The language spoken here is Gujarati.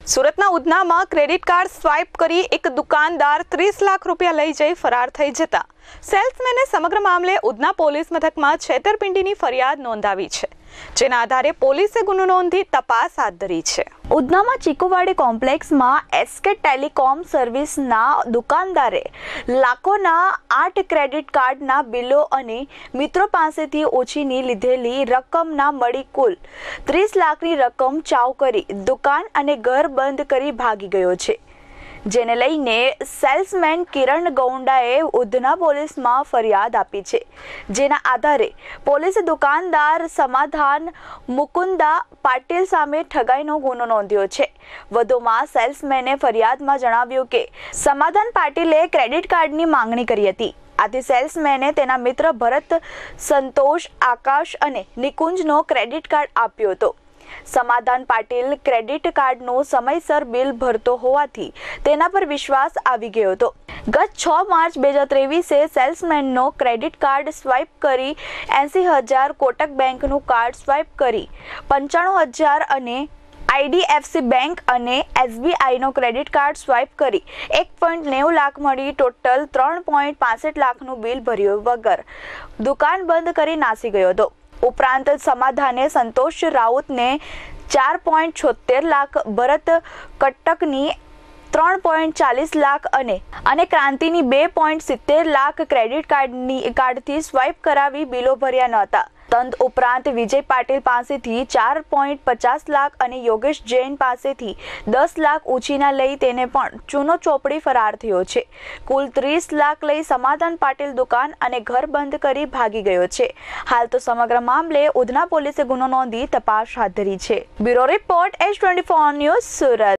સુરતના ઉધનામાં ક્રેડિટ કાર્ડ સ્વાઇપ કરી એક દુકાનદાર 30 લાખ રૂપિયા લઈ જઈ ફરાર થઈ જતા સેલ્સમેને સમગ્ર મામલે ઉધના પોલીસ મથકમાં છેતરપિંડીની ફરિયાદ નોંધાવી છે, જેના આધારે પોલીસે ગુનો નોંધી તપાસ હાથ ધરી છે। ઉધનામાં ચીકુવાડી કોમ્પ્લેક્સમાં એસકે ટેલિકોમ સર્વિસના દુકાનદારે લાખોના 8 ક્રેડિટ કાર્ડના બિલો અને મિત્રો પાસેથી ઓછીની લીધેલી રકમના મળી કુલ 30 લાખની રકમ ચાઉ કરી દુકાન અને ઘર બંધ કરી ભાગી ગયો છે, જેને લઈને સેલ્સમેન કિરણ ગૌંડાએ ઉધના પોલીસમાં ફરિયાદ આપી છે, જેના આધારે પોલીસે દુકાનદાર સમાધાન મુકુંદા પાટીલ સામે ઠગાઈનો ગુનો નોંધ્યો છે। વધુમાં સેલ્સમેને ફરિયાદમાં જણાવ્યું કે સમાધાન પાટીલે ક્રેડિટ કાર્ડની માંગણી કરી હતી, આથી સેલ્સમેને તેના મિત્ર ભરત, સંતોષ, આકાશ અને નિકુંજનો ક્રેડિટ કાર્ડ આપ્યો હતો। સમાધાન પાટીલ ક્રેડિટ કાર્ડનું સમયસર બિલ ભરતો હોવાથી તેના પર વિશ્વાસ આવી ગયો હતો। ગત 6 માર્ચ 2023 સેલ્સમેનનો ક્રેડિટ કાર્ડ સ્વાઇપ કરી 80,000, કોટક બેંકનું કાર્ડ સ્વાઇપ કરી 95,000 અને આઈડીએફસી બેંક અને એસબીઆઈનો ક્રેડિટ કાર્ડ સ્વાઇપ કરી 1.90 લાખ મળી ટોટલ 3.65 લાખનું બિલ ભર્યો વગર દુકાન બંધ કરી નાસી ગયો હતો। ઉપરાંત સમાધાને સંતોષ રાઉતને 4.76 લાખ, ભરત કટકની 3.40 લાખ અને ક્રાંતિની 2.70 લાખ ક્રેડિટ કાર્ડથી સ્વાઇપ કરાવી બિલો ભર્યા નહોતા। તદ ઉપરાંત વિજય પાટીલ પાસેથી 4.50 લાખ અને યોગેશ જૈન પાસેથી 10 લાખ ઉછીના લઈ તેને પણ ચૂનો ચોપડી ફરાર થયો છે। કુલ 30 લાખ લઈ સમાધાન પાટીલ દુકાન અને ઘર બંધ કરી ભાગી ગયો છે। હાલ તો સમગ્ર મામલે ઉધના પોલીસે ગુનો નોંધી તપાસ હાથ ધરી છે। Bureau report H24 news, Surat.